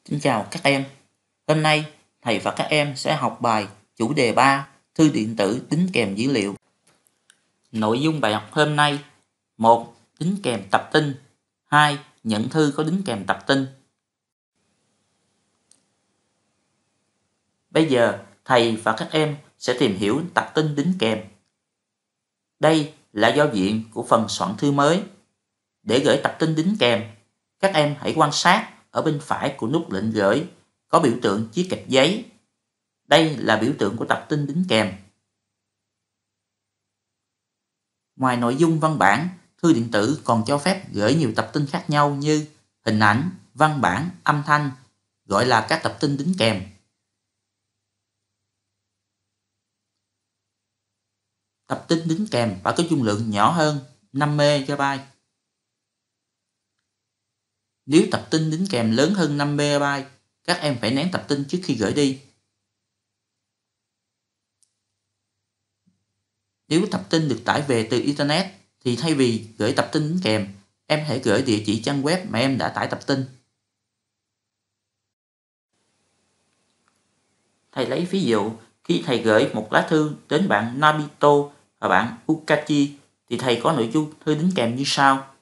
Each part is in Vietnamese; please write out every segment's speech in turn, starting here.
Xin chào các em. Hôm nay thầy và các em sẽ học bài chủ đề 3 thư điện tử đính kèm dữ liệu. Nội dung bài học hôm nay: 1. Đính kèm tập tin. 2. Nhận thư có đính kèm tập tin. Bây giờ thầy và các em sẽ tìm hiểu tập tin đính kèm. Đây là giao diện của phần soạn thư mới. Để gửi tập tin đính kèm, các em hãy quan sát ở bên phải của nút lệnh gửi có biểu tượng chiếc kẹp giấy. Đây là biểu tượng của tập tin đính kèm. Ngoài nội dung văn bản, thư điện tử còn cho phép gửi nhiều tập tin khác nhau như hình ảnh, văn bản, âm thanh, gọi là các tập tin đính kèm. Tập tin đính kèm phải có dung lượng nhỏ hơn 5 MB. Nếu tập tin đính kèm lớn hơn 5 MB, các em phải nén tập tin trước khi gửi đi. Nếu tập tin được tải về từ Internet thì thay vì gửi tập tin đính kèm, em hãy gửi địa chỉ trang web mà em đã tải tập tin. Thầy lấy ví dụ, khi thầy gửi một lá thư đến bạn Nabito và bạn Ukachi thì thầy có nội dung thư đính kèm như sau.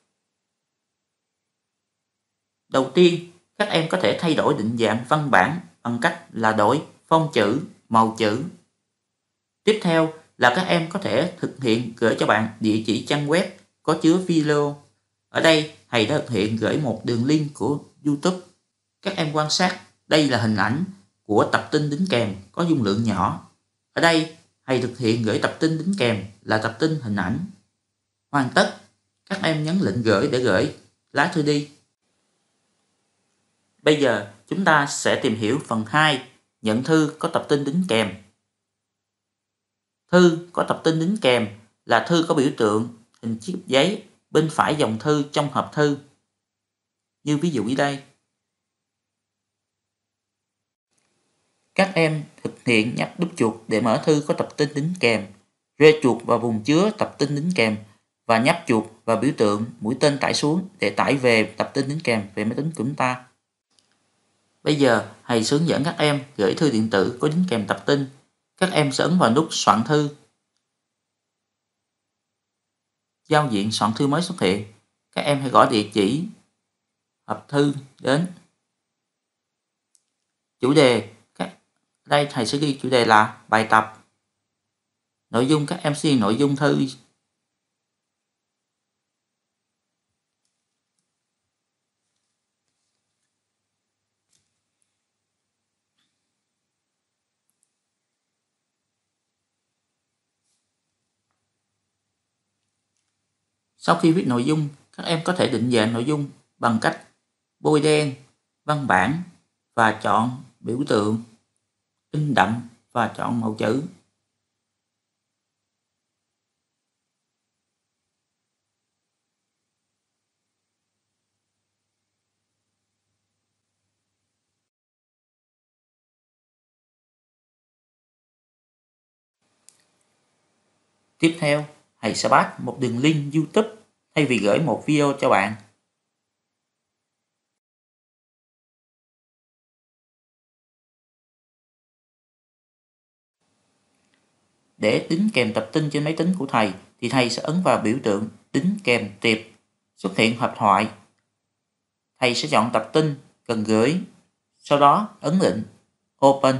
Đầu tiên, các em có thể thay đổi định dạng văn bản bằng cách là đổi phông chữ, màu chữ. Tiếp theo là các em có thể thực hiện gửi cho bạn địa chỉ trang web có chứa video. Ở đây thầy đã thực hiện gửi một đường link của YouTube. Các em quan sát, đây là hình ảnh của tập tin đính kèm có dung lượng nhỏ. Ở đây thầy thực hiện gửi tập tin đính kèm là tập tin hình ảnh. Hoàn tất, các em nhấn lệnh gửi để gửi lá thư đi. Bây giờ chúng ta sẽ tìm hiểu phần 2, nhận thư có tập tin đính kèm. Thư có tập tin đính kèm là thư có biểu tượng hình chiếc giấy bên phải dòng thư trong hộp thư. Như ví dụ dưới đây. Các em thực hiện nhấp đúp chuột để mở thư có tập tin đính kèm, rê chuột vào vùng chứa tập tin đính kèm và nhấp chuột vào biểu tượng mũi tên tải xuống để tải về tập tin đính kèm về máy tính của chúng ta. Bây giờ thầy hướng dẫn các em gửi thư điện tử có đính kèm tập tin. Các em sẽ ấn vào nút soạn thư. Giao diện soạn thư mới xuất hiện. Các em hãy gõ địa chỉ hộp thư đến. Chủ đề, đây thầy sẽ ghi chủ đề là bài tập. Nội dung các em sẽ nội dung thư. Sau khi viết nội dung, các em có thể định dạng nội dung bằng cách bôi đen văn bản và chọn biểu tượng, in đậm và chọn màu chữ. Tiếp theo, thầy sẽ pass một đường link YouTube thay vì gửi một video cho bạn. Để đính kèm tập tin trên máy tính của thầy thì thầy sẽ ấn vào biểu tượng đính kèm tiệp, xuất hiện hộp thoại. Thầy sẽ chọn tập tin cần gửi, sau đó ấn lệnh Open.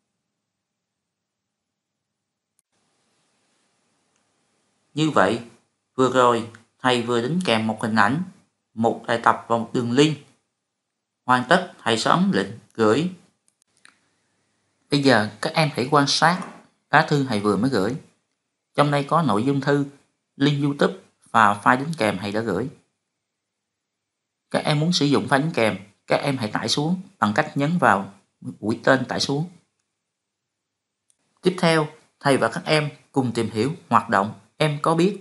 Như vậy, vừa rồi thầy vừa đính kèm một hình ảnh, một bài tập và một đường link. Hoàn tất, thầy sẽ ấn lệnh gửi. Bây giờ các em hãy quan sát lá thư thầy vừa mới gửi. Trong đây có nội dung thư, link YouTube và file đính kèm thầy đã gửi. Các em muốn sử dụng file đính kèm, các em hãy tải xuống bằng cách nhấn vào mũi tên tải xuống. Tiếp theo, thầy và các em cùng tìm hiểu hoạt động Em có biết.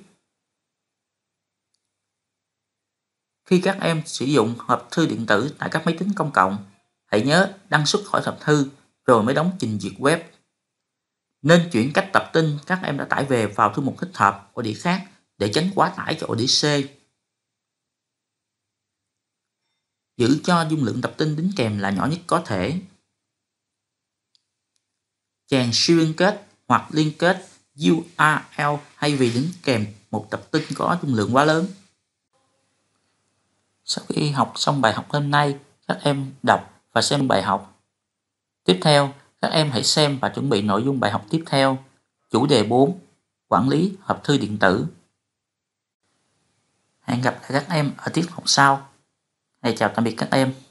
Khi các em sử dụng hộp thư điện tử tại các máy tính công cộng, hãy nhớ đăng xuất khỏi hộp thư rồi mới đóng trình duyệt web. Nên chuyển cách tập tin các em đã tải về vào thư mục thích hợp ổ đĩa khác để tránh quá tải cho ổ đĩa C. Giữ cho dung lượng tập tin đính kèm là nhỏ nhất có thể. Chèn siêu liên kết hoặc liên kết URL thay vì đính kèm một tập tin có dung lượng quá lớn. Sau khi học xong bài học hôm nay, các em đọc và xem bài học. Tiếp theo, các em hãy xem và chuẩn bị nội dung bài học tiếp theo. Chủ đề 4. Quản lý hộp thư điện tử. Hẹn gặp lại các em ở tiết học sau. Chào tạm biệt các em.